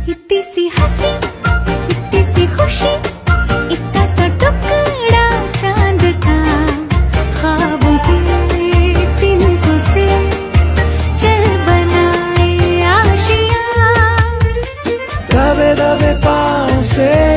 इतनी सी हंसी, इतनी सी खुशी, इतना सा टुकड़ा चांद का, ख्वाबों के तिनकों से चल बनाए आशियां। दबे दबे पाँव से